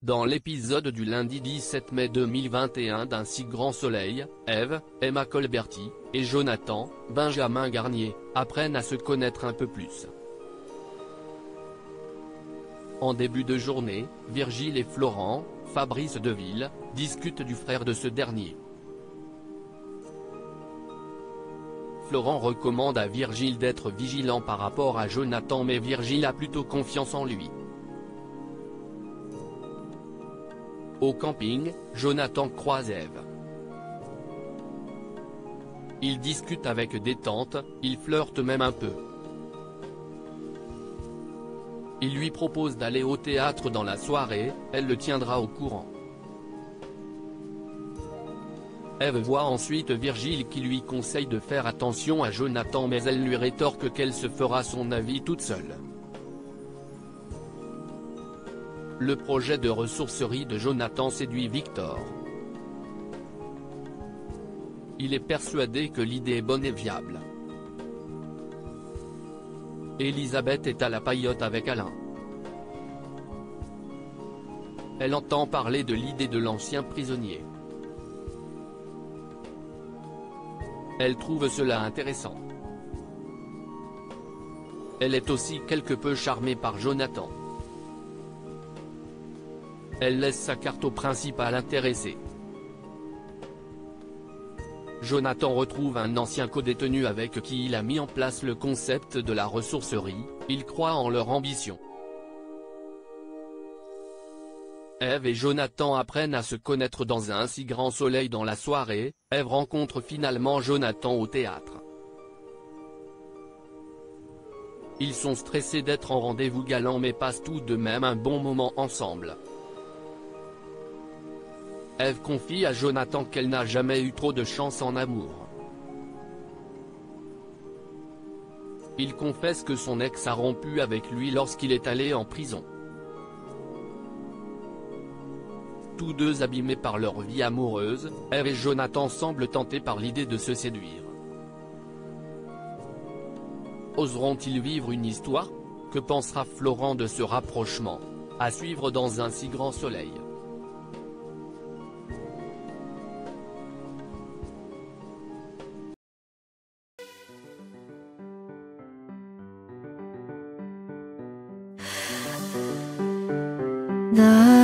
Dans l'épisode du lundi 17 mai 2021 d'Un si grand soleil, Eve, Emma Colberti, et Jonathan, Benjamin Garnier, apprennent à se connaître un peu plus. En début de journée, Virgile et Florent, Fabrice Deville, discutent du frère de ce dernier. Florent recommande à Virgile d'être vigilant par rapport à Jonathan, mais Virgile a plutôt confiance en lui. Au camping, Jonathan croise Eve. Ils discutent avec détente, ils flirtent même un peu. Il lui propose d'aller au théâtre dans la soirée, elle le tiendra au courant. Eve voit ensuite Virgile qui lui conseille de faire attention à Jonathan, mais elle lui rétorque qu'elle se fera son avis toute seule. Le projet de ressourcerie de Jonathan séduit Victor. Il est persuadé que l'idée est bonne et viable. Elisabeth est à la paillote avec Alain. Elle entend parler de l'idée de l'ancien prisonnier. Elle trouve cela intéressant. Elle est aussi quelque peu charmée par Jonathan. Elle laisse sa carte au principal intéressé. Jonathan retrouve un ancien codétenu avec qui il a mis en place le concept de la ressourcerie, il croit en leur ambition. Eve et Jonathan apprennent à se connaître dans Un si grand soleil. Dans la soirée, Eve rencontre finalement Jonathan au théâtre. Ils sont stressés d'être en rendez-vous galant mais passent tout de même un bon moment ensemble. Eve confie à Jonathan qu'elle n'a jamais eu trop de chance en amour. Il confesse que son ex a rompu avec lui lorsqu'il est allé en prison. Tous deux abîmés par leur vie amoureuse, Eve et Jonathan semblent tentés par l'idée de se séduire. Oseront-ils vivre une histoire? Que pensera Florent de ce rapprochement? À suivre dans Un si grand soleil. 나